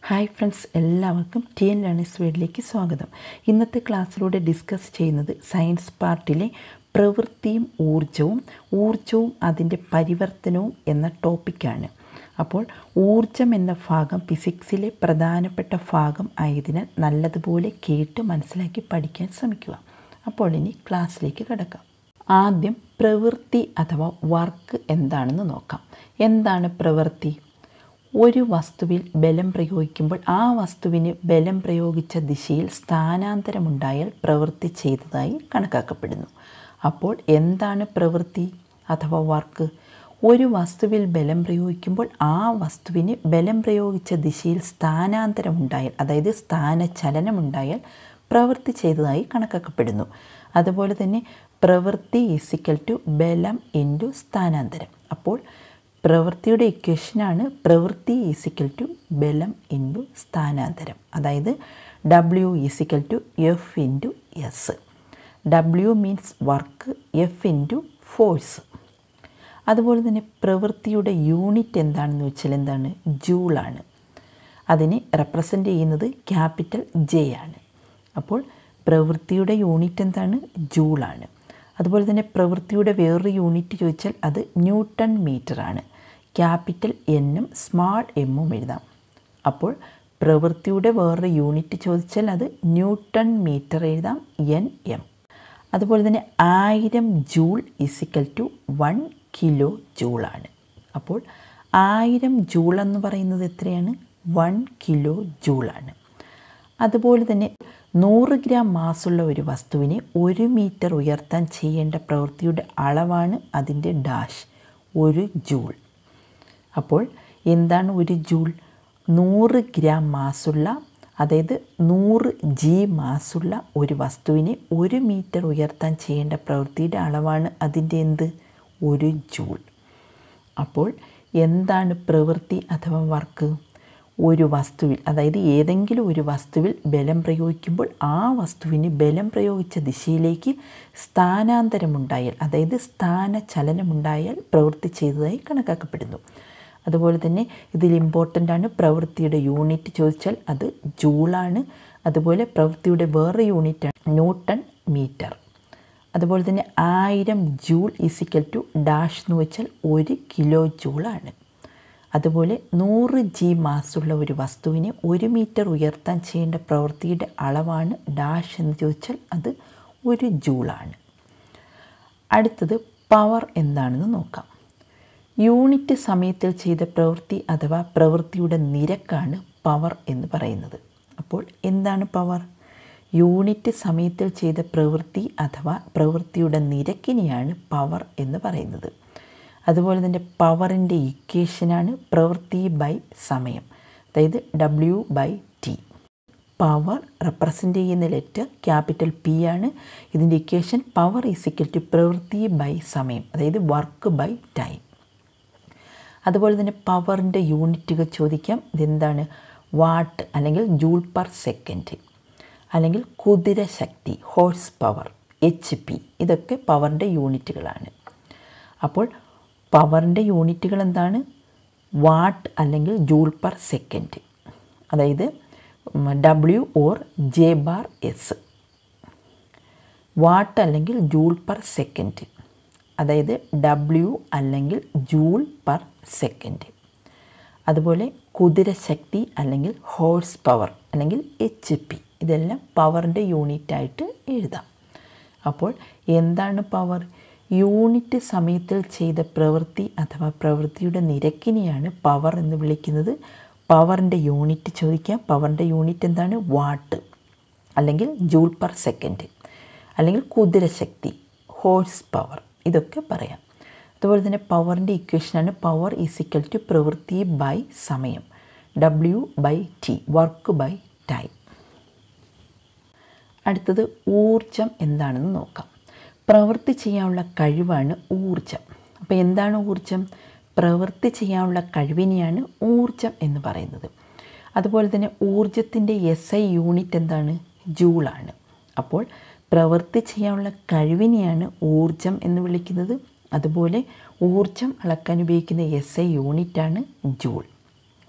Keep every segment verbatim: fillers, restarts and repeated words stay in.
Hi friends, എല്ലാവർക്കും T N learners വേൾഡിലേക്ക് സ്വാഗതം. ഇന്നത്തെ ക്ലാസ്സിലൂടെ ഡിസ്കസ് ചെയ്യുന്നത് സയൻസ് പാർട്ടിലെ പ്രവൃത്തിയും ഊർജവും ഊർജവും അതിൻ്റെ പരിവർത്തനവും എന്ന ടോപ്പിക്കാണ്. അപ്പോൾ ഊർജം എന്ന ഭാഗം ഫിസിക്സിലെ പ്രധാനപ്പെട്ട ഭാഗം ആയതിനാൽ നല്ലതുപോലെ കേട്ട് മനസ്സിലാക്കി പഠിക്കാൻ ശ്രമിക്കുക. അപ്പോൾ ഇനി ക്ലാസ്സിലേക്ക് കിടക്കാം. ആദ്യം പ്രവൃത്തി അഥവാ വർക്ക് എന്താണെന്ന് നോക്കാം. എന്താണ് പ്രവൃത്തി? ഒരു വസ്തുവിൽ ബലം പ്രയോഗിക്കുമ്പോൾ ആ വസ്തുവിന് ബലം പ്രയോഗിച്ച ദിശയിൽ സ്ഥാനാന്തരമുണ്ടായാൽ പ്രവൃത്തി ചെയ്തതായി കണക്കാക്കപ്പെടുന്നു. അപ്പോൾ എന്താണ് പ്രവൃത്തി അഥവാ വർക്ക്? ഒരു വസ്തുവിൽ ബലം പ്രയോഗിക്കുമ്പോൾ ആ വസ്തുവിന് ബലം പ്രയോഗിച്ച ദിശയിൽ സ്ഥാനാന്തരമുണ്ടായാൽ, അതായത് സ്ഥാനചലനമുണ്ടായാൽ പ്രവൃത്തി ചെയ്തതായി കണക്കാക്കപ്പെടുന്നു. അതുപോലെ തന്നെ പ്രവൃത്തി ഈസ് ഈക്വൽ ടു ബലം ഇൻറ്റു സ്ഥാനാന്തരം. അപ്പോൾ പ്രവൃത്തിയുടെ ഇക്വേഷനാണ് പ്രവൃത്തി ഈസ് ഈക്വൽ ടു ബലം ഇൻറ്റു സ്ഥാനാന്തരം. അതായത് W is equal to F into S. W means work, F into force. അതുപോലെ തന്നെ പ്രവൃത്തിയുടെ യൂണിറ്റ് എന്താണെന്ന് വെച്ചാൽ എന്താണ്? ജൂളാണ്. അതിനെ റെപ്രസെൻ്റ് ചെയ്യുന്നത് ക്യാപിറ്റൽ ജെ ആണ്. അപ്പോൾ പ്രവൃത്തിയുടെ യൂണിറ്റ് എന്താണ്? ജൂളാണ്. അതുപോലെ തന്നെ പ്രവൃത്തിയുടെ വേറൊരു യൂണിറ്റ് ചോദിച്ചാൽ അത് ന്യൂട്ടൺ മീറ്റർ ആണ്. ക്യാപിറ്റൽ എന്നും സ്മാൾ എമ്മും എഴുതാം. അപ്പോൾ പ്രവൃത്തിയുടെ വേറൊരു യൂണിറ്റ് ചോദിച്ചാൽ അത് ന്യൂട്ടൺ മീറ്റർ എഴുതാം, എൻ എം. അതുപോലെ തന്നെ ആയിരം joule is equal to one kilo ജൂളാണ്. അപ്പോൾ ആയിരം ജൂൾ എന്ന് പറയുന്നത് എത്രയാണ്? വൺ കിലോ ജൂളാണ്. അതുപോലെ തന്നെ നൂറ് ഗ്രാം മാസുള്ള ഒരു വസ്തുവിനെ ഒരു മീറ്റർ ഉയർത്താൻ ചെയ്യേണ്ട പ്രവൃത്തിയുടെ അളവാണ് അതിൻ്റെ ഡാഷ്, ഒരു ജൂൾ. അപ്പോൾ എന്താണ് ഒരു ജൂൾ? നൂറ് ഗ്രാം മാസുള്ള, അതായത് നൂറ് ജി മാസുള്ള ഒരു വസ്തുവിനെ ഒരു മീറ്റർ ഉയർത്താൻ ചെയ്യേണ്ട പ്രവൃത്തിയുടെ അളവാണ് അതിൻ്റെ എന്ത്? ഒരു ജൂൾ. അപ്പോൾ എന്താണ് പ്രവൃത്തി അഥവാ വർക്ക്? ഒരു വസ്തുവിൽ, അതായത് ഏതെങ്കിലും ഒരു വസ്തുവിൽ ബലം പ്രയോഗിക്കുമ്പോൾ ആ വസ്തുവിന് ബലം പ്രയോഗിച്ച ദിശയിലേക്ക് സ്ഥാനാന്തരമുണ്ടായാൽ, അതായത് സ്ഥാനചലനമുണ്ടായാൽ പ്രവൃത്തി ചെയ്തതായി കണക്കാക്കപ്പെടുന്നു. അതുപോലെ തന്നെ ഇതിൽ ഇമ്പോർട്ടൻ്റ് ആണ് പ്രവൃത്തിയുടെ യൂണിറ്റ് ചോദിച്ചാൽ അത് ജൂളാണ്. അതുപോലെ പ്രവൃത്തിയുടെ വേറെ യൂണിറ്റാണ് ന്യൂട്ടൺ മീറ്റർ. അതുപോലെ തന്നെ ആയിരം ജൂൾ ഈസിക്കൽ ടു ഡാഷ് എന്ന് വെച്ചാൽ ഒരു കിലോ ജൂളാണ്. അതുപോലെ നൂറ് ജി മാസുള്ള ഒരു വസ്തുവിനെ ഒരു മീറ്റർ ഉയർത്താൻ ചെയ്യേണ്ട പ്രവൃത്തിയുടെ അളവാണ് ഡാഷ് എന്ന് ചോദിച്ചാൽ അത് ഒരു ജൂളാണ്. അടുത്തത് പവർ എന്താണെന്ന് നോക്കാം. യൂണിറ്റ് സമയത്തിൽ ചെയ്ത പ്രവൃത്തി അഥവാ പ്രവൃത്തിയുടെ നിരക്കാണ് പവർ എന്ന് പറയുന്നത്. അപ്പോൾ എന്താണ് പവർ? യൂണിറ്റ് സമയത്തിൽ ചെയ്ത പ്രവൃത്തി അഥവാ പ്രവൃത്തിയുടെ നിരക്കിനെയാണ് പവർ എന്ന് പറയുന്നത്. അതുപോലെ തന്നെ പവറിൻ്റെ ഇക്വേഷനാണ് പ്രവൃത്തി ബൈ സമയം, അതായത് W by T. Power represent ചെയ്യുന്ന ലെറ്റർ ക്യാപിറ്റൽ പി ആണ്. ഇതിൻ്റെ equation power is equal to പ്രവൃത്തി ബൈ സമയം, അതായത് വർക്ക് ബൈ ടൈം. അതുപോലെ തന്നെ പവറിൻ്റെ യൂണിറ്റുകൾ ചോദിക്കാം. ഇതെന്താണ്? വാട്ട് അല്ലെങ്കിൽ ജൂൾ പെർ സെക്കൻഡ്, അല്ലെങ്കിൽ കുതിര ശക്തി, ഹോഴ്സ് പവർ, എച്ച് പി. ഇതൊക്കെ പവറിൻ്റെ യൂണിറ്റുകളാണ്. അപ്പോൾ പവറിൻ്റെ യൂണിറ്റുകൾ എന്താണ്? വാട്ട് അല്ലെങ്കിൽ ജൂൾ പെർ സെക്കൻഡ്, അതായത് W or J bar S. Watt അല്ലെങ്കിൽ ജൂൾ പെർ സെക്കൻഡ്, അതായത് ഡബ്ല്യു അല്ലെങ്കിൽ ജൂൾ പെർ സെക്കൻഡ്. അതുപോലെ കുതിരശക്തി അല്ലെങ്കിൽ ഹോഴ്സ് പവർ അല്ലെങ്കിൽ എച്ച് പി, ഇതെല്ലാം പവറിൻ്റെ യൂണിറ്റായിട്ട് എഴുതാം. അപ്പോൾ എന്താണ് പവർ? യൂണിറ്റ് സമയത്തിൽ ചെയ്ത പ്രവൃത്തി അഥവാ പ്രവൃത്തിയുടെ നിരക്കിനെയാണ് പവർ എന്ന് വിളിക്കുന്നത്. പവറിൻ്റെ യൂണിറ്റ് ചോദിക്കാം. പവറിൻ്റെ യൂണിറ്റ് എന്താണ്? വാട്ട് അല്ലെങ്കിൽ ജൂൾ പെർ സെക്കൻഡ്, അല്ലെങ്കിൽ കുതിരശക്തി, ഹോഴ്സ് പവർ, ഇതൊക്കെ പറയാം. അതുപോലെ തന്നെ പവറിൻ്റെ ഇക്വേഷനാണ് പവർ ഈസ് ഈക്വൽ ടു പ്രവൃത്തി ബൈ സമയം, W by T, work by time. അടുത്തത് ഊർജം എന്താണെന്ന് നോക്കാം. പ്രവൃത്തി ചെയ്യാനുള്ള കഴിവാണ് ഊർജം. അപ്പോൾ എന്താണ് ഊർജം? പ്രവൃത്തി ചെയ്യാനുള്ള കഴിവിനെയാണ് ഊർജം എന്ന് പറയുന്നത്. അതുപോലെ തന്നെ ഊർജത്തിൻ്റെ എസ് ഐ യൂണിറ്റ് എന്താണ്? ജൂളാണ്. അപ്പോൾ പ്രവൃത്തി ചെയ്യാനുള്ള കഴിവിനെയാണ് ഊർജം എന്ന് വിളിക്കുന്നത്. അതുപോലെ ഊർജം അളക്കാൻ ഉപയോഗിക്കുന്ന എസ് ഐ യൂണിറ്റാണ് ജൂൾ.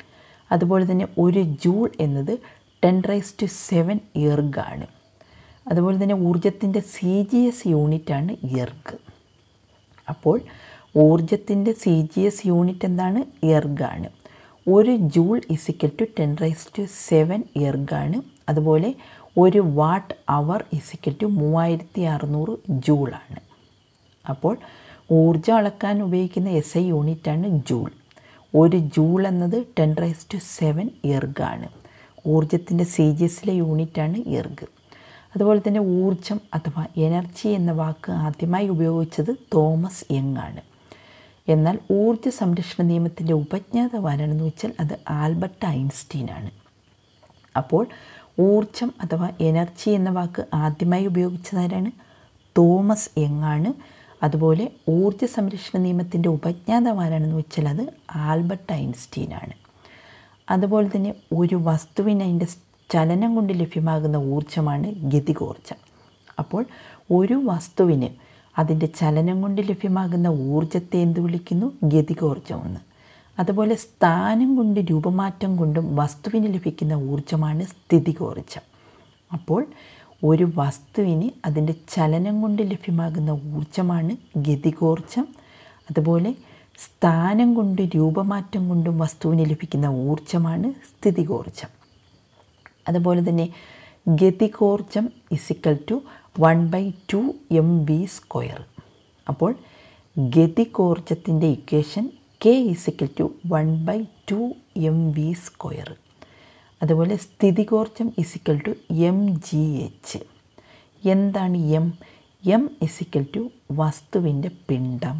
അതുപോലെ തന്നെ ഒരു ജൂൾ എന്നത് ടെൻ റൈസ് ടു സെവൻ എർഗാണ്. അതുപോലെ തന്നെ ഊർജത്തിൻ്റെ സി ജി എസ് യൂണിറ്റാണ് എർഗ്. അപ്പോൾ ഊർജത്തിൻ്റെ സി ജി എസ് യൂണിറ്റ് എന്താണ്? എർഗാണ്. ഒരു joule is equal to ten raise to seven എർഗാണ്. അതുപോലെ ഒരു വാട്ട് അവർ ഇസിക്കൽ ടു മൂവായിരത്തി അറുന്നൂറ് ജൂളാണ്. അപ്പോൾ ഊർജ്ജം അളക്കാൻ ഉപയോഗിക്കുന്ന എസ് ഐ യൂണിറ്റാണ് ജൂൾ. ഒരു ജൂൾ എന്നത് ടെൻ റൈസ് ടു സെവൻ എർഗാണ്. ഊർജത്തിൻ്റെ സി ജി എസിലെ യൂണിറ്റാണ് എർഗ്. അതുപോലെ തന്നെ ഊർജം അഥവാ എനർജി എന്ന വാക്ക് ആദ്യമായി ഉപയോഗിച്ചത് തോമസ് യങ് ആണ്. എന്നാൽ ഊർജ്ജ സംരക്ഷണ നിയമത്തിൻ്റെ ഉപജ്ഞാതാവ് ആരാണെന്ന് വെച്ചാൽ അത് ആൽബർട്ട് ഐൻസ്റ്റീനാണ്. അപ്പോൾ ഊർജം അഥവാ എനർജി എന്ന വാക്ക് ആദ്യമായി ഉപയോഗിച്ചതാരാണ്? തോമസ് യങ് ആണ്. അതുപോലെ ഊർജ്ജ സംരക്ഷണ നിയമത്തിൻ്റെ ഉപജ്ഞാതാവ് ആരാണെന്ന് വെച്ചാൽ അത് ആൽബർട്ട് ഐൻസ്റ്റീനാണ്. അതുപോലെ തന്നെ ഒരു വസ്തുവിന് അതിൻ്റെ ചലനം കൊണ്ട് ലഭ്യമാകുന്ന ഊർജ്ജമാണ് ഗതികോർജ്ജം. അപ്പോൾ ഒരു വസ്തുവിന് അതിൻ്റെ ചലനം കൊണ്ട് ലഭ്യമാകുന്ന ഊർജ്ജത്തെ എന്ത് വിളിക്കുന്നു? ഗതികോർജ്ജമെന്ന്. അതുപോലെ സ്ഥാനം കൊണ്ട് രൂപമാറ്റം കൊണ്ടും വസ്തുവിന് ലഭിക്കുന്ന ഊർജ്ജമാണ് സ്ഥിതികോർജ്ജം. അപ്പോൾ ഒരു വസ്തുവിന് അതിൻ്റെ ചലനം കൊണ്ട് ലഭ്യമാകുന്ന ഊർജ്ജമാണ് ഗതികോർജ്ജം. അതുപോലെ സ്ഥാനം കൊണ്ട് രൂപമാറ്റം കൊണ്ടും വസ്തുവിന് ലഭിക്കുന്ന ഊർജ്ജമാണ് സ്ഥിതികോർജ്ജം. അതുപോലെ തന്നെ ഗതികോർജ്ജം is equal to one by two M V square. അപ്പോൾ ഗതികോർജ്ജത്തിൻ്റെ equation K is equal to one by two M V square. അതുപോലെ സ്ഥിതികോർജ്ജം is equal to M G H. എന്താണ് എം? എം ഇസിക്കൽ ടു വസ്തുവിൻ്റെ പിണ്ഡം,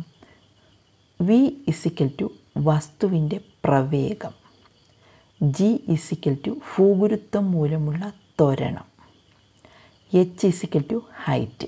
വി ഇസിക്കൽ ടു വസ്തുവിൻ്റെ പ്രവേഗം, ജി ഇസിക്കൽ ടു ഭൂഗുരുത്വം മൂലമുള്ള ത്വരണം, എച്ച് ഇസിക്കൽ ടു ഹൈറ്റ്.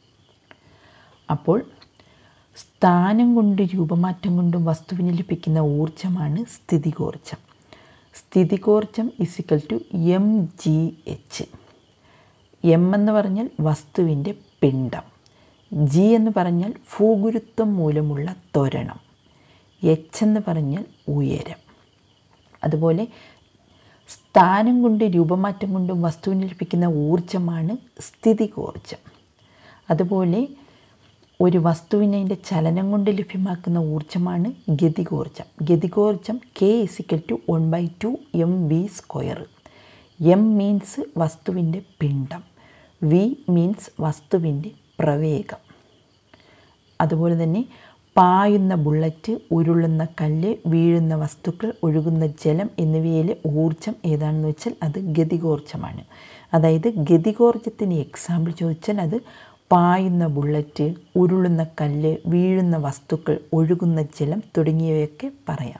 അപ്പോൾ സ്ഥാനം കൊണ്ട് രൂപമാറ്റം കൊണ്ടും വസ്തുവിന് ലഭിക്കുന്ന ഊർജ്ജമാണ് സ്ഥിതികോർജ്ജം. സ്ഥിതികോർജ്ജം is equal to M G H. M എന്ന് പറഞ്ഞാൽ വസ്തുവിൻ്റെ പിണ്ഡം, ജി എന്ന് പറഞ്ഞാൽ ഭൂഗുരുത്വം മൂലമുള്ള ത്വരണം, എച്ച് എന്ന് പറഞ്ഞാൽ ഉയരം. അതുപോലെ സ്ഥാനം കൊണ്ട് രൂപമാറ്റം കൊണ്ടും വസ്തുവിന് ലഭിക്കുന്ന ഊർജ്ജമാണ് സ്ഥിതികോർജ്ജം. അതുപോലെ ഒരു വസ്തുവിനെ അതിൻ്റെ ചലനം കൊണ്ട് ലഭ്യമാക്കുന്ന ഊർജ്ജമാണ് ഗതികോർജ്ജം. ഗതികോർജ്ജം K is equal to one by two M V square. M means വസ്തുവിൻ്റെ പിണ്ഡം, വി മീൻസ് വസ്തുവിൻ്റെ പ്രവേഗം. അതുപോലെ തന്നെ പായുന്ന ബുള്ളറ്റ്, ഉരുളുന്ന കല്ല്, വീഴുന്ന വസ്തുക്കൾ, ഒഴുകുന്ന ജലം എന്നിവയിലെ ഊർജ്ജം ഏതാണെന്ന് വെച്ചാൽ അത് ഗതികോർജ്ജമാണ്. അതായത് ഗതികോർജ്ജത്തിന് എക്സാമ്പിൾ ചോദിച്ചാൽ അത് പായുന്ന ബുള്ളറ്റ്, ഉരുളുന്ന കല്ല്, വീഴുന്ന വസ്തുക്കൾ, ഒഴുകുന്ന ജലം തുടങ്ങിയവയൊക്കെ പറയാം.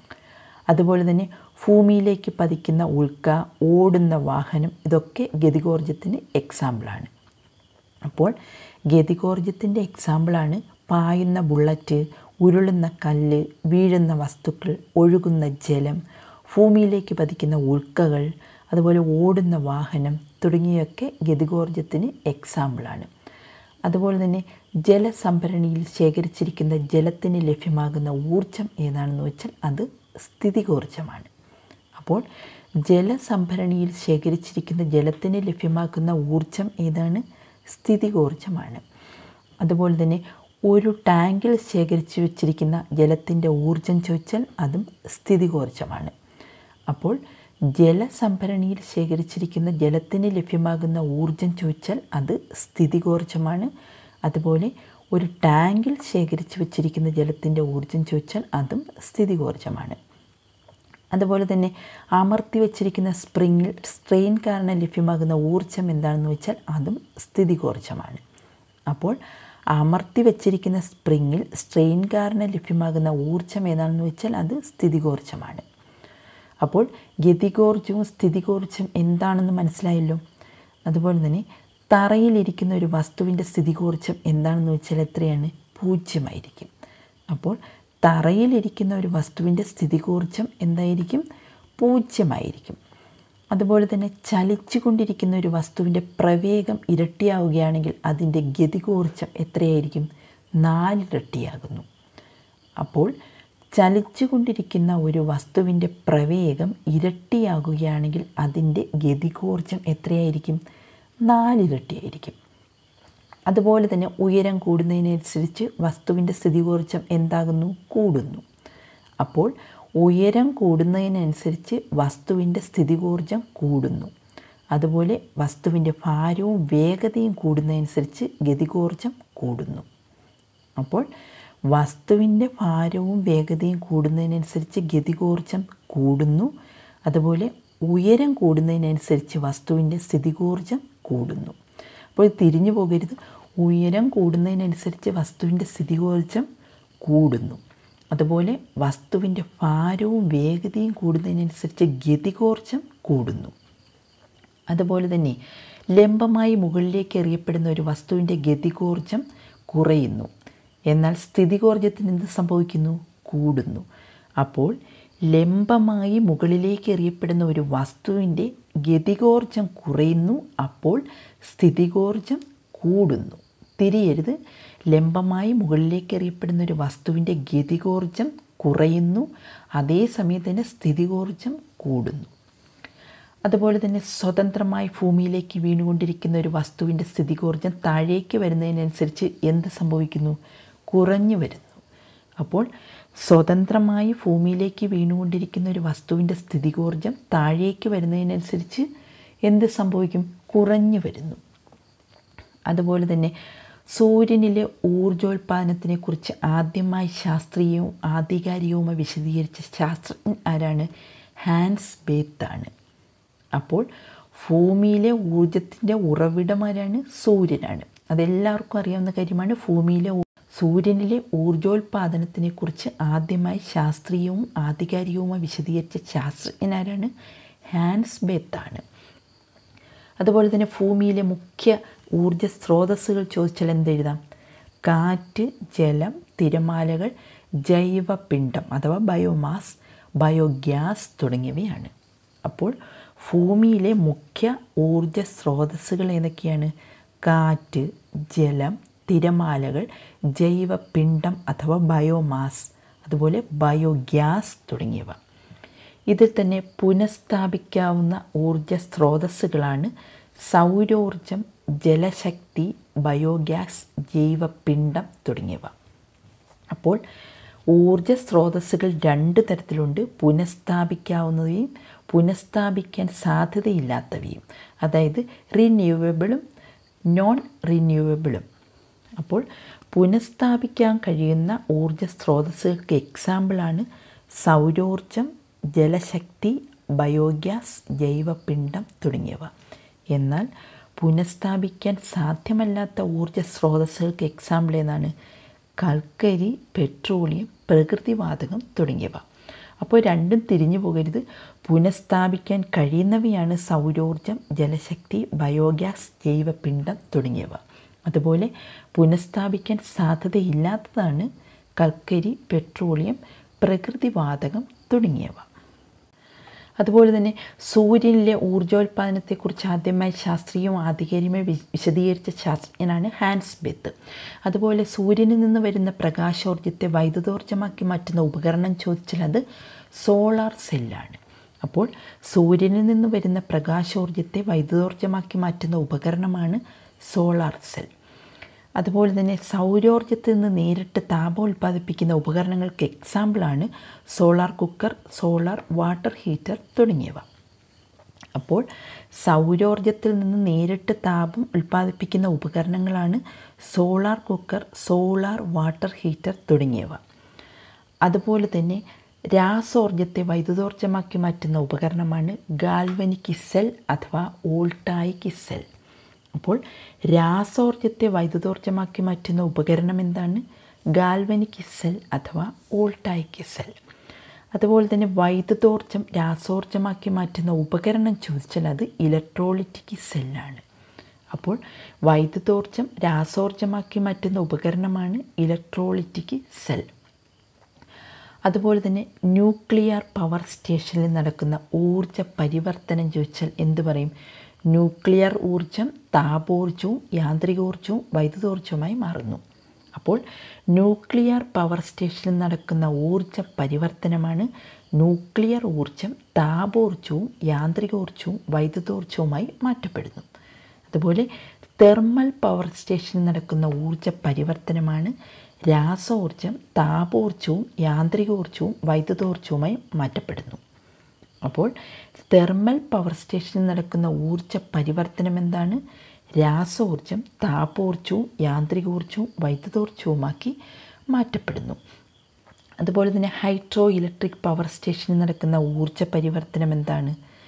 അതുപോലെ തന്നെ ഭൂമിയിലേക്ക് പതിക്കുന്ന ഉൽക്ക, ഓടുന്ന വാഹനം, ഇതൊക്കെ ഗതികോർജ്ജത്തിന് എക്സാമ്പിളാണ്. അപ്പോൾ ഗതികോർജ്ജത്തിൻ്റെ എക്സാമ്പിളാണ് പായുന്ന ബുള്ളറ്റ്, ഉരുളുന്ന കല്ല്, വീഴുന്ന വസ്തുക്കൾ, ഒഴുകുന്ന ജലം, ഭൂമിയിലേക്ക് പതിക്കുന്ന ഉൽക്കകൾ, അതുപോലെ ഓടുന്ന വാഹനം തുടങ്ങിയൊക്കെ ഗതികോർജ്ജത്തിന് എക്സാമ്പിളാണ്. അതുപോലെ തന്നെ ജലസംഭരണിയിൽ ശേഖരിച്ചിരിക്കുന്ന ജലത്തിന് ലഭ്യമാകുന്ന ഊർജ്ജം ഏതാണെന്ന് വെച്ചാൽ അത് സ്ഥിതികോർജ്ജമാണ്. അപ്പോൾ ജലസംഭരണിയിൽ ശേഖരിച്ചിരിക്കുന്ന ജലത്തിന് ലഭ്യമാക്കുന്ന ഊർജ്ജം ഏതാണ്? സ്ഥിതികോർജ്ജമാണ്. അതുപോലെ തന്നെ ഒരു ടാങ്കിൽ ശേഖരിച്ചു വച്ചിരിക്കുന്ന ജലത്തിൻ്റെ ഊർജ്ജം ചോദിച്ചാൽ അതും സ്ഥിതികോർജ്ജമാണ്. അപ്പോൾ ജലസംഭരണിയിൽ ശേഖരിച്ചിരിക്കുന്ന ജലത്തിന് ലഭ്യമാകുന്ന ഊർജ്ജം ചോദിച്ചാൽ അത് സ്ഥിതികോർജ്ജമാണ്. അതുപോലെ ഒരു ടാങ്കിൽ ശേഖരിച്ചു വച്ചിരിക്കുന്ന ജലത്തിൻ്റെ ഊർജ്ജം ചോദിച്ചാൽ അതും സ്ഥിതികോർജ്ജമാണ്. അതുപോലെ തന്നെ അമർത്തി വച്ചിരിക്കുന്ന സ്പ്രിങ്ങിൽ സ്ട്രെയിൻ കാരണം ലഭ്യമാകുന്ന ഊർജ്ജം എന്താണെന്ന് വെച്ചാൽ അതും സ്ഥിതികോർജ്ജമാണ്. അപ്പോൾ അമർത്തി വച്ചിരിക്കുന്ന സ്പ്രിങ്ങിൽ സ്ട്രെയിൻ കാരണം ലഭ്യമാകുന്ന ഊർജ്ജം ഏതാണെന്ന് വെച്ചാൽ അത് സ്ഥിതികോർജ്ജമാണ്. അപ്പോൾ ഗതികോർജ്ജവും സ്ഥിതികോർജ്ജം എന്താണെന്ന് മനസ്സിലായല്ലോ. അതുപോലെ തന്നെ തറയിലിരിക്കുന്ന ഒരു വസ്തുവിൻ്റെ സ്ഥിതികോർജ്ജം എന്താണെന്ന് വെച്ചാൽ എത്രയാണ്? പൂജ്യമായിരിക്കും. അപ്പോൾ തറയിലിരിക്കുന്ന ഒരു വസ്തുവിൻ്റെ സ്ഥിതികോർജ്ജം എന്തായിരിക്കും? പൂജ്യമായിരിക്കും. അതുപോലെ തന്നെ ചലിച്ചു കൊണ്ടിരിക്കുന്ന ഒരു വസ്തുവിൻ്റെ പ്രവേഗം ഇരട്ടിയാവുകയാണെങ്കിൽ അതിൻ്റെ ഗതികോർജ്ജം എത്രയായിരിക്കും? നാലിരട്ടിയാകുന്നു. അപ്പോൾ ചലിച്ചുകൊണ്ടിരിക്കുന്ന ഒരു വസ്തുവിൻ്റെ പ്രവേഗം ഇരട്ടിയാകുകയാണെങ്കിൽ അതിൻ്റെ ഗതികോർജം എത്രയായിരിക്കും? നാലിരട്ടിയായിരിക്കും. അതുപോലെ തന്നെ ഉയരം കൂടുന്നതിനനുസരിച്ച് വസ്തുവിൻ്റെ സ്ഥിതികോർജം എന്താകുന്നു? കൂടുന്നു. അപ്പോൾ ഉയരം കൂടുന്നതിനനുസരിച്ച് വസ്തുവിൻ്റെ സ്ഥിതികോർജം കൂടുന്നു. അതുപോലെ വസ്തുവിൻ്റെ ഭാരവും വേഗതയും കൂടുന്നതനുസരിച്ച് ഗതികോർജം കൂടുന്നു. അപ്പോൾ വസ്തുവിൻ്റെ ഭാരവും വേഗതയും കൂടുന്നതിനനുസരിച്ച് ഗതികോർജം കൂടുന്നു. അതുപോലെ ഉയരം കൂടുന്നതിനനുസരിച്ച് വസ്തുവിൻ്റെ സ്ഥിതികോർജം കൂടുന്നു. അപ്പോൾ തിരിഞ്ഞു പോകരുത്. ഉയരം കൂടുന്നതിനനുസരിച്ച് വസ്തുവിൻ്റെ സ്ഥിതികോർജം കൂടുന്നു. അതുപോലെ വസ്തുവിൻ്റെ ഭാരവും വേഗതയും കൂടുന്നതിനനുസരിച്ച് ഗതികോർജം കൂടുന്നു. അതുപോലെ തന്നെ ലംബമായി മുകളിലേക്ക് എറിയപ്പെടുന്ന ഒരു വസ്തുവിൻ്റെ ഗതികോർജം കുറയുന്നു. എന്നാൽ സ്ഥിതികോർജത്തിന് എന്ത് സംഭവിക്കുന്നു? കൂടുന്നു. അപ്പോൾ ലംബമായി മുകളിലേക്ക് എറിയപ്പെടുന്ന ഒരു വസ്തുവിൻ്റെ ഗതികോർജം കുറയുന്നു. അപ്പോൾ സ്ഥിതികോർജം കൂടുന്നു. തിരിയരുത്. ലംബമായി മുകളിലേക്ക് എറിയപ്പെടുന്ന ഒരു വസ്തുവിൻ്റെ ഗതികോർജം കുറയുന്നു. അതേസമയം തന്നെ സ്ഥിതികോർജം കൂടുന്നു. അതുപോലെ തന്നെ സ്വതന്ത്രമായി ഭൂമിയിലേക്ക് വീണുകൊണ്ടിരിക്കുന്ന ഒരു വസ്തുവിൻ്റെ സ്ഥിതികോർജം താഴേക്ക് വരുന്നതിനനുസരിച്ച് എന്ത് സംഭവിക്കുന്നു? കുറഞ്ഞു വരുന്നു. അപ്പോൾ സ്വതന്ത്രമായി ഭൂമിയിലേക്ക് വീണുകൊണ്ടിരിക്കുന്ന ഒരു വസ്തുവിൻ്റെ സ്ഥിതികോർജം താഴേക്ക് വരുന്നതിനനുസരിച്ച് എന്ത് സംഭവിക്കും? കുറഞ്ഞു വരുന്നു. അതുപോലെ തന്നെ സൂര്യനിലെ ഊർജോൽപാദനത്തിനെക്കുറിച്ച് ആദ്യമായി ശാസ്ത്രീയവും ആധികാരികവുമായി വിശദീകരിച്ച ശാസ്ത്രജ്ഞൻ ആരാണ്? ഹാൻസ് ബേത്താണ്. അപ്പോൾ ഭൂമിയിലെ ഊർജത്തിൻ്റെ ഉറവിടമാരാണ്? സൂര്യനാണ്. അതെല്ലാവർക്കും അറിയാവുന്ന കാര്യമാണ്. ഭൂമിയിലെ സൂര്യനിലെ ഊർജോൽപാദനത്തിനെക്കുറിച്ച് ആദ്യമായി ശാസ്ത്രീയവും ആധികാരികവുമായി വിശദീകരിച്ച ശാസ്ത്രജ്ഞനാരാണ്? ഹാൻസ് ബേത്താണ്. അതുപോലെ തന്നെ ഭൂമിയിലെ മുഖ്യ ഊർജ സ്രോതസ്സുകൾ ചോദിച്ചാൽ എന്തെഴുതാം? കാറ്റ്, ജലം, തിരമാലകൾ, ജൈവപിണ്ഡം അഥവാ ബയോമാസ്, ബയോഗ്യാസ് തുടങ്ങിയവയാണ്. അപ്പോൾ ഭൂമിയിലെ മുഖ്യ ഊർജ സ്രോതസ്സുകൾ ഏതൊക്കെയാണ്? കാറ്റ്, ജലം, തിരമാലകൾ, ജൈവപിണ്ഡം അഥവാ ബയോമാസ്, അതുപോലെ ബയോഗ്യാസ് തുടങ്ങിയവ. ഇതിൽ തന്നെ പുനഃസ്ഥാപിക്കാവുന്ന ഊർജ സ്രോതസ്സുകളാണ് സൗരോർജം, ജലശക്തി, ബയോഗ്യാസ്, ജൈവപിണ്ഡം തുടങ്ങിയവ. അപ്പോൾ ഊർജ സ്രോതസ്സുകൾ രണ്ട് തരത്തിലുണ്ട്. പുനഃസ്ഥാപിക്കാവുന്നവയും പുനഃസ്ഥാപിക്കാൻ സാധ്യതയില്ലാത്തവയും. അതായത് റിന്യൂവബിളും നോൺ റിന്യൂവബിളും. അപ്പോൾ പുനഃസ്ഥാപിക്കാൻ കഴിയുന്ന ഊർജ സ്രോതസ്സുകൾക്ക് എക്സാമ്പിളാണ് സൗരോർജം, ജലശക്തി, ബയോഗ്യാസ്, ജൈവപിണ്ഡം തുടങ്ങിയവ. എന്നാൽ പുനഃസ്ഥാപിക്കാൻ സാധ്യമല്ലാത്ത ഊർജ സ്രോതസ്സുകൾക്ക് എക്സാമ്പിൾ ഏതാണ്? കൽക്കരി, പെട്രോളിയം, പ്രകൃതിവാതകം തുടങ്ങിയവ. അപ്പോൾ രണ്ടും തിരിഞ്ഞു പോകരുത്. പുനഃസ്ഥാപിക്കാൻ കഴിയുന്നവയാണ് സൗരോർജം, ജലശക്തി, ബയോഗ്യാസ്, ജൈവപിണ്ഡം തുടങ്ങിയവ. അതുപോലെ പുനഃസ്ഥാപിക്കാൻ സാധ്യതയില്ലാത്തതാണ് കൽക്കരി, പെട്രോളിയം, പ്രകൃതിവാതകം തുടങ്ങിയവ. അതുപോലെ തന്നെ സൂര്യനിലെ ഊർജോൽപാദനത്തെക്കുറിച്ച് ആദ്യമായി ശാസ്ത്രീയവും ആധികാരികമായി വിശദീകരിച്ച ശാസ്ത്രജ്ഞനാണ് ഹാൻസ് ബേത്ത്. അതുപോലെ സൂര്യനിൽ നിന്ന് വരുന്ന പ്രകാശോർജ്ജത്തെ വൈദ്യുതോർജ്ജമാക്കി മാറ്റുന്ന ഉപകരണം ചോദിച്ചാൽ അത് സോളാർ സെല്ലാണ്. അപ്പോൾ സൂര്യനിൽ നിന്ന് വരുന്ന പ്രകാശോർജ്ജത്തെ വൈദ്യുതോർജ്ജമാക്കി മാറ്റുന്ന ഉപകരണമാണ് സോളാർ സെൽ. അതുപോലെ തന്നെ സൗരോർജ്ജത്തിൽ നിന്ന് നേരിട്ട് താപം ഉൽപ്പാദിപ്പിക്കുന്ന ഉപകരണങ്ങൾക്ക് എക്സാമ്പിളാണ് solar cooker, solar water heater തുടങ്ങിയവ. അപ്പോൾ സൗരോർജ്ജത്തിൽ നിന്ന് നേരിട്ട് താപം ഉൽപ്പാദിപ്പിക്കുന്ന ഉപകരണങ്ങളാണ് solar cooker, solar water heater തുടങ്ങിയവ. അതുപോലെ തന്നെ രാസോർജ്ജത്തെ വൈദ്യുതോർജ്ജമാക്കി മാറ്റുന്ന ഉപകരണമാണ് ഗാൽവനിക് സെൽ അഥവാ വോൾട്ടായിക് സെൽ. അപ്പോൾ രാസോർജ്ജത്തെ വൈദ്യുതോർജ്ജമാക്കി മാറ്റുന്ന ഉപകരണം എന്താണ്? ഗാൽവനിക് സെൽ അഥവാ വോൾട്ടായിക് സെൽ. അതുപോലെ തന്നെ വൈദ്യുതോർജ്ജം രാസോർജ്ജമാക്കി മാറ്റുന്ന ഉപകരണം ചോദിച്ചാൽ അത് ഇലക്ട്രോളിറ്റിക് സെല്ലാണ്. അപ്പോൾ വൈദ്യുതോർജ്ജം രാസോർജ്ജമാക്കി മാറ്റുന്ന ഉപകരണമാണ് ഇലക്ട്രോളിറ്റിക് സെൽ. അതുപോലെ തന്നെ ന്യൂക്ലിയർ പവർ സ്റ്റേഷനിൽ നടക്കുന്ന ഊർജ പരിവർത്തനം ചോദിച്ചാൽ എന്ത് പറയും? ന്യൂക്ലിയർ ഊർജം താപോർജ്ജവും യാന്ത്രികോർജ്ജവും വൈദ്യുതോർജ്ജവുമായി മാറുന്നു. അപ്പോൾ ന്യൂക്ലിയർ പവർ സ്റ്റേഷനിൽ നടക്കുന്ന ഊർജ പരിവർത്തനമാണ് ന്യൂക്ലിയർ ഊർജം താപോർജ്ജവും യാന്ത്രികോർജ്ജവും വൈദ്യുതോർജ്ജവുമായി മാറ്റപ്പെടുന്നു. അതുപോലെ തെർമൽ പവർ സ്റ്റേഷനിൽ നടക്കുന്ന ഊർജ പരിവർത്തനമാണ് രാസോർജം താപോർജ്ജവും യാന്ത്രികോർജ്ജവും വൈദ്യുതോർജ്ജവുമായി മാറ്റപ്പെടുന്നു. അപ്പോൾ തെർമൽ പവർ സ്റ്റേഷനിൽ നടക്കുന്ന ഊർജ പരിവർത്തനം എന്താണ്? രാസോർജം താപോർജ്ജവും യാന്ത്രികോർജ്ജവും വൈദ്യുതോർജ്ജവുമാക്കി മാറ്റപ്പെടുന്നു. അതുപോലെ തന്നെ ഹൈഡ്രോ ഇലക്ട്രിക് പവർ സ്റ്റേഷനിൽ നടക്കുന്ന ഊർജ പരിവർത്തനം എന്താണ്?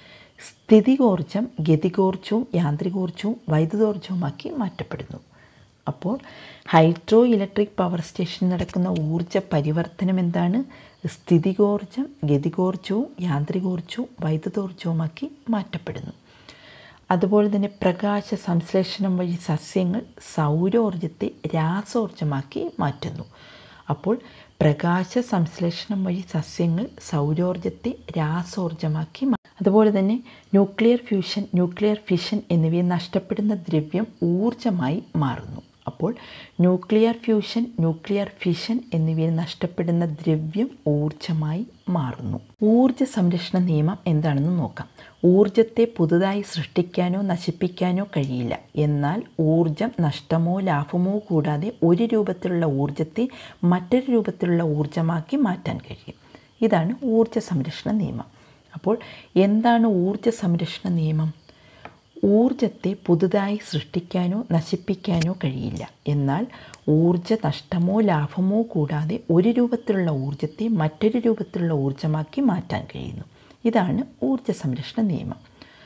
സ്ഥിതികോർജം ഗതികോർജ്ജവും യാന്ത്രികോർജ്ജവും വൈദ്യുതോർജ്ജവുമാക്കി മാറ്റപ്പെടുന്നു. അപ്പോൾ ഹൈഡ്രോ ഇലക്ട്രിക് പവർ സ്റ്റേഷനിൽ നടക്കുന്ന ഊർജ പരിവർത്തനം എന്താണ്? സ്ഥിതികോർജം ഗതികോർജ്ജവും യാന്ത്രികോർജ്ജവും വൈദ്യുതോർജ്ജവുമാക്കി മാറ്റപ്പെടുന്നു. അതുപോലെ തന്നെ പ്രകാശ സംശ്ലേഷണം വഴി സസ്യങ്ങൾ സൗരോർജ്ജത്തെ രാസോർജ്ജമാക്കി മാറ്റുന്നു. അപ്പോൾ പ്രകാശ സംശ്ലേഷണം വഴി സസ്യങ്ങൾ സൗരോർജ്ജത്തെ രാസോർജ്ജമാക്കി മാറ്റുന്നു. അതുപോലെ തന്നെ ന്യൂക്ലിയർ ഫ്യൂഷൻ ന്യൂക്ലിയർ ഫിഷൻ എന്നിവയിൽ നഷ്ടപ്പെടുന്ന ദ്രവ്യം ഊർജ്ജമായി മാറുന്നു. അപ്പോൾ ന്യൂക്ലിയർ ഫ്യൂഷൻ ന്യൂക്ലിയർ ഫിഷൻ എന്നിവയിൽ നഷ്ടപ്പെടുന്ന ദ്രവ്യം ഊർജ്ജമായി മാറുന്നു. ഊർജ്ജ സംരക്ഷണ നിയമം എന്താണെന്ന് നോക്കാം. ഊർജ്ജത്തെ പുതുതായി സൃഷ്ടിക്കാനോ നശിപ്പിക്കാനോ കഴിയില്ല. എന്നാൽ ഊർജ്ജം നഷ്ടമോ ലാഭമോ കൂടാതെ ഒരു രൂപത്തിലുള്ള ഊർജ്ജത്തെ മറ്റൊരു രൂപത്തിലുള്ള ഊർജ്ജമാക്കി മാറ്റാൻ കഴിയും. ഇതാണ് ഊർജ്ജ സംരക്ഷണ നിയമം. അപ്പോൾ എന്താണ് ഊർജ്ജ സംരക്ഷണ നിയമം? ഊർജ്ജത്തെ പുതുതായി സൃഷ്ടിക്കാനോ നശിപ്പിക്കാനോ കഴിയില്ല. എന്നാൽ ഊർജ്ജ നഷ്ടമോ ലാഭമോ കൂടാതെ ഒരു രൂപത്തിലുള്ള ഊർജ്ജത്തെ മറ്റൊരു രൂപത്തിലുള്ള ഊർജ്ജമാക്കി മാറ്റാൻ കഴിയുന്നു. ഇതാണ് ഊർജ്ജ സംരക്ഷണ നിയമം.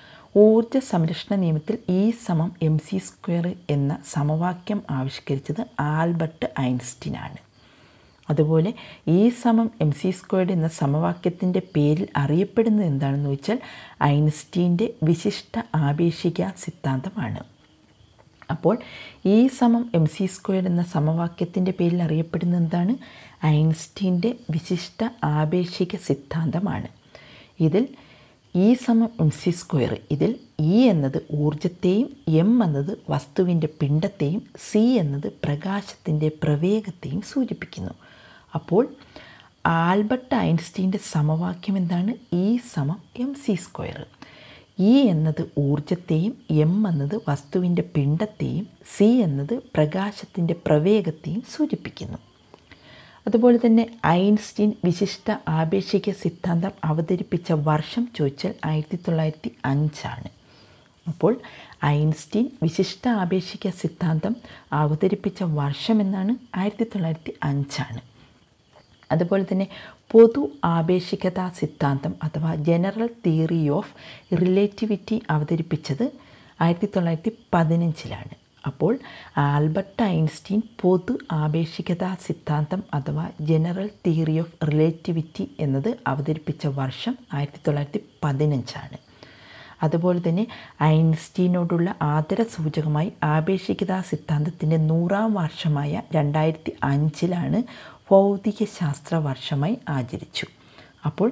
ഊർജ്ജ സംരക്ഷണ നിയമത്തിൽ ഇ സമം എം സി സ്ക്വയർ എന്ന സമവാക്യം ആവിഷ്കരിച്ചത് ആൽബർട്ട് ഐൻസ്റ്റീനാണ്. അതുപോലെ ഇ സമം എം സി സ്ക്വയർഡ് എന്ന സമവാക്യത്തിൻ്റെ പേരിൽ അറിയപ്പെടുന്നത് എന്താണെന്ന് വെച്ചാൽ ഐൻസ്റ്റീൻ്റെ വിശിഷ്ട ആപേക്ഷിക സിദ്ധാന്തമാണ്. അപ്പോൾ ഇ സമം എം സി സ്ക്വയർഡ് എന്ന സമവാക്യത്തിൻ്റെ പേരിൽ അറിയപ്പെടുന്നത് എന്താണ്? ഐൻസ്റ്റീൻ്റെ വിശിഷ്ട ആപേക്ഷിക സിദ്ധാന്തമാണ്. ഇതിൽ ഇ സമം എം സി സ്ക്വയർ ഇതിൽ ഇ എന്നത് ഊർജത്തെയും എം എന്നത് വസ്തുവിൻ്റെ പിണ്ഡത്തെയും സി എന്നത് പ്രകാശത്തിൻ്റെ പ്രവേഗത്തെയും സൂചിപ്പിക്കുന്നു. അപ്പോൾ ആൽബർട്ട് ഐൻസ്റ്റീൻ്റെ സമവാക്യം എന്താണ്? ഇ സമം എം സി സ്ക്വയർ. ഇ എന്നത് ഊർജത്തെയും എം എന്നത് വസ്തുവിൻ്റെ പിണ്ഡത്തെയും സി എന്നത് പ്രകാശത്തിൻ്റെ പ്രവേഗത്തെയും സൂചിപ്പിക്കുന്നു. അതുപോലെ തന്നെ ഐൻസ്റ്റീൻ വിശിഷ്ട ആപേക്ഷിക സിദ്ധാന്തം അവതരിപ്പിച്ച വർഷം ചോദിച്ചാൽ ആയിരത്തി തൊള്ളായിരത്തി അഞ്ചാണ്. അപ്പോൾ ഐൻസ്റ്റീൻ വിശിഷ്ട ആപേക്ഷിക സിദ്ധാന്തം അവതരിപ്പിച്ച വർഷം എന്നാണ് ആയിരത്തി തൊള്ളായിരത്തി അഞ്ചാണ്. അതുപോലെ തന്നെ പൊതു ആപേക്ഷികതാ സിദ്ധാന്തം അഥവാ ജനറൽ തിയറി ഓഫ് റിലേറ്റിവിറ്റി അവതരിപ്പിച്ചത് ആയിരത്തി തൊള്ളായിരത്തി പതിനഞ്ചിലാണ്. അപ്പോൾ ആൽബർട്ട് ഐൻസ്റ്റീൻ പൊതു ആപേക്ഷികതാ സിദ്ധാന്തം അഥവാ ജനറൽ തിയറി ഓഫ് റിലേറ്റിവിറ്റി എന്നത് അവതരിപ്പിച്ച വർഷം ആയിരത്തി തൊള്ളായിരത്തി പതിനഞ്ചാണ്. അതുപോലെ തന്നെ ഐൻസ്റ്റീനോടുള്ള ആദര സൂചകമായി ആപേക്ഷികതാ സിദ്ധാന്തത്തിൻ്റെ നൂറാം വർഷമായ രണ്ടായിരത്തി അഞ്ചിലാണ് ഭൗതിക ശാസ്ത്ര വർഷമായി ആചരിച്ചു. അപ്പോൾ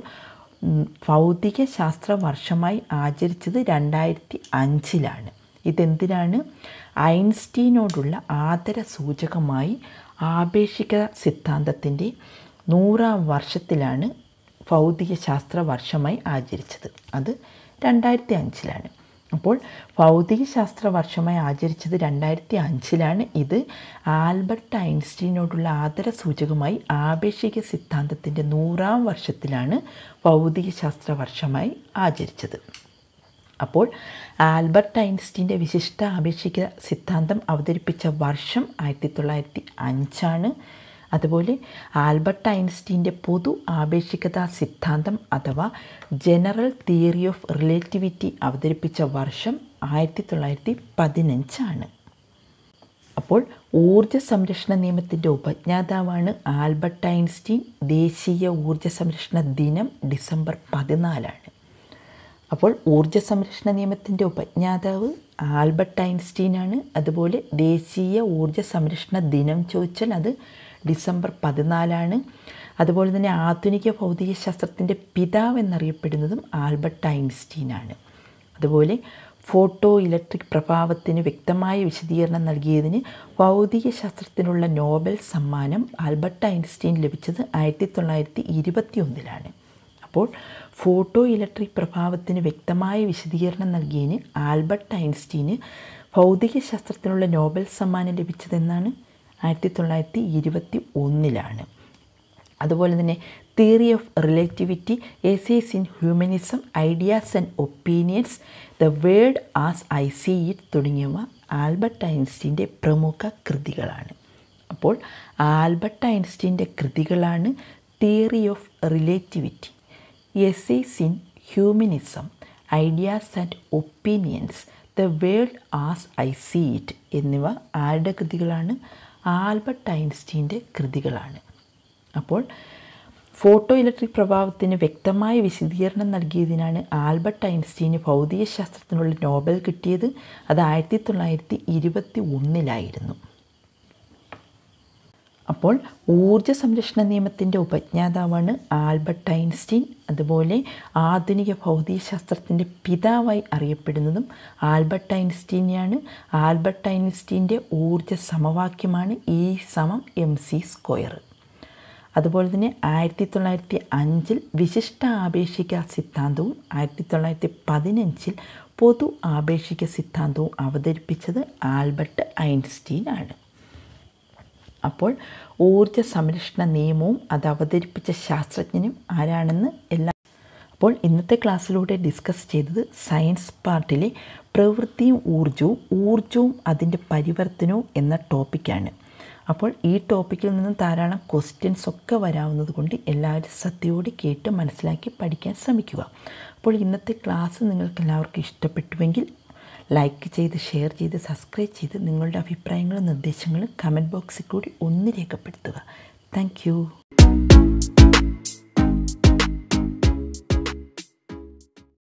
ഭൗതിക ശാസ്ത്ര വർഷമായി ആചരിച്ചത് രണ്ടായിരത്തി അഞ്ചിലാണ്. ഇതെന്തിനാണ്? ഐൻസ്റ്റീനോടുള്ള ആദര സൂചകമായി ആപേക്ഷിക സിദ്ധാന്തത്തിൻ്റെ നൂറാം വർഷത്തിലാണ് ഭൗതിക ശാസ്ത്ര വർഷമായി ആചരിച്ചത്. അത് രണ്ടായിരത്തി അഞ്ചിലാണ്. അപ്പോൾ ഭൗതിക ശാസ്ത്ര വർഷമായി ആചരിച്ചത് രണ്ടായിരത്തി അഞ്ചിലാണ്. ഇത് ആൽബർട്ട് ഐൻസ്റ്റീനോടുള്ള ആദര സൂചകമായി ആപേക്ഷിക സിദ്ധാന്തത്തിൻ്റെ നൂറാം വർഷത്തിലാണ് ഭൗതിക ശാസ്ത്ര വർഷമായി ആചരിച്ചത്. അപ്പോൾ ആൽബർട്ട് ഐൻസ്റ്റീൻ്റെ വിശിഷ്ട ആപേക്ഷിക സിദ്ധാന്തം അവതരിപ്പിച്ച വർഷം ആയിരത്തി തൊള്ളായിരത്തി അഞ്ചാണ്. അതുപോലെ ആൽബർട്ട് ഐൻസ്റ്റീൻ്റെ പൊതു ആപേക്ഷികതാ സിദ്ധാന്തം അഥവാ ജനറൽ തിയറി ഓഫ് റിലേറ്റിവിറ്റി അവതരിപ്പിച്ച വർഷം ആയിരത്തി തൊള്ളായിരത്തി പതിനഞ്ചാണ്. അപ്പോൾ ഊർജ്ജ സംരക്ഷണ നിയമത്തിൻ്റെ ഉപജ്ഞാതാവാണ് ആൽബർട്ട് ഐൻസ്റ്റീൻ. ദേശീയ ഊർജ്ജ സംരക്ഷണ ദിനം ഡിസംബർ പതിനാലാണ്. അപ്പോൾ ഊർജ്ജ സംരക്ഷണ നിയമത്തിൻ്റെ ഉപജ്ഞാതാവ് ആൽബർട്ട് ഐൻസ്റ്റീനാണ്. അതുപോലെ ദേശീയ ഊർജ്ജ സംരക്ഷണ ദിനം ചോദിച്ചാൽ അത് ഡിസംബർ പതിനാലാണ്. അതുപോലെ തന്നെ ആധുനിക ഭൗതിക ശാസ്ത്രത്തിൻ്റെ പിതാവ് എന്നറിയപ്പെടുന്നതും ആൽബർട്ട് ഐൻസ്റ്റീനാണ്. അതുപോലെ ഫോട്ടോ ഇലക്ട്രിക് പ്രഭാവത്തിന് വ്യക്തമായ വിശദീകരണം നൽകിയതിന് ഭൗതിക ശാസ്ത്രത്തിനുള്ള നോബൽ സമ്മാനം ആൽബർട്ട് ഐൻസ്റ്റീൻ ലഭിച്ചത് ആയിരത്തി തൊള്ളായിരത്തി ഇരുപത്തി ഒന്നിലാണ്. അപ്പോൾ ഫോട്ടോ ഇലക്ട്രിക് പ്രഭാവത്തിന് വ്യക്തമായ വിശദീകരണം നൽകിയതിന് ആൽബർട്ട് ഐൻസ്റ്റീന് ഭൗതിക ശാസ്ത്രത്തിനുള്ള നോബൽ സമ്മാനം ലഭിച്ചതെന്നാണ് ആയിരത്തി തൊള്ളായിരത്തി ഇരുപത്തി ഒന്നിലാണ്. അതുപോലെ തന്നെ theory of relativity, essays in humanism, ideas and opinions, the world as I see it തുടങ്ങിയവ ആൽബർട്ട് ഐൻസ്റ്റീൻ്റെ പ്രമുഖ കൃതികളാണ്. അപ്പോൾ ആൽബർട്ട് ഐൻസ്റ്റീൻ്റെ കൃതികളാണ് theory of relativity, essays in humanism, ideas and opinions, the world as I see it എന്നിവ ആരുടെ കൃതികളാണ്? Albert ഐൻസ്റ്റീൻ്റെ കൃതികളാണ്. അപ്പോൾ ഫോട്ടോ ഇലക്ട്രിക് പ്രഭാവത്തിന് വ്യക്തമായ വിശദീകരണം നൽകിയതിനാണ് ആൽബർട്ട് ഐൻസ്റ്റീന് ഭൗതികശാസ്ത്രത്തിനുള്ള നോബൽ കിട്ടിയത്. അത് ആയിരത്തി തൊള്ളായിരത്തി ഇരുപത്തി ഒന്നിലായിരുന്നു. അപ്പോൾ ഊർജ്ജ സംരക്ഷണ നിയമത്തിൻ്റെ ഉപജ്ഞാതാവാണ് ആൽബർട്ട് ഐൻസ്റ്റീൻ. അതുപോലെ ആധുനിക ഭൗതികശാസ്ത്രത്തിൻ്റെ പിതാവായി അറിയപ്പെടുന്നതും ആൽബർട്ട് ഐൻസ്റ്റീനെയാണ്. ആൽബർട്ട് ഐൻസ്റ്റീൻ്റെ ഊർജ്ജ സമവാക്യമാണ് ഇ സമം എം സി സ്ക്വയർ. അതുപോലെ തന്നെ ആയിരത്തി തൊള്ളായിരത്തി അഞ്ചിൽ വിശിഷ്ട ആപേക്ഷിക സിദ്ധാന്തവും ആയിരത്തി തൊള്ളായിരത്തി പതിനഞ്ചിൽ പൊതു ആപേക്ഷിക സിദ്ധാന്തവും അവതരിപ്പിച്ചത് ആൽബർട്ട് ഐൻസ്റ്റീൻ ആണ്. അപ്പോൾ ഊർജ്ജ സംരക്ഷണ നിയമവും അത് അവതരിപ്പിച്ച ശാസ്ത്രജ്ഞനും ആരാണെന്ന് എല്ലാം അപ്പോൾ ഇന്നത്തെ ക്ലാസ്സിലൂടെ ഡിസ്കസ് ചെയ്തത് സയൻസ് പാർട്ടിലെ പ്രവൃത്തിയും ഊർജവും ഊർജവും അതിൻ്റെ പരിവർത്തനവും എന്ന ടോപ്പിക്കാണ്. അപ്പോൾ ഈ ടോപ്പിക്കിൽ നിന്നും ധാരാളം ക്വസ്റ്റ്യൻസ് ഒക്കെ വരാവുന്നത് കൊണ്ട് എല്ലാവരും ശ്രദ്ധയോടെ കേട്ട് മനസ്സിലാക്കി പഠിക്കാൻ ശ്രമിക്കുക. അപ്പോൾ ഇന്നത്തെ ക്ലാസ് നിങ്ങൾക്ക് എല്ലാവർക്കും ഇഷ്ടപ്പെട്ടുവെങ്കിൽ ലൈക്ക് ചെയ്ത്, ഷെയർ ചെയ്ത്, സബ്സ്ക്രൈബ് ചെയ്ത് നിങ്ങളുടെ അഭിപ്രായങ്ങളും നിർദ്ദേശങ്ങളും കമൻറ്റ് ബോക്സിൽ കൂടി ഒന്ന് രേഖപ്പെടുത്തുക. Thank U.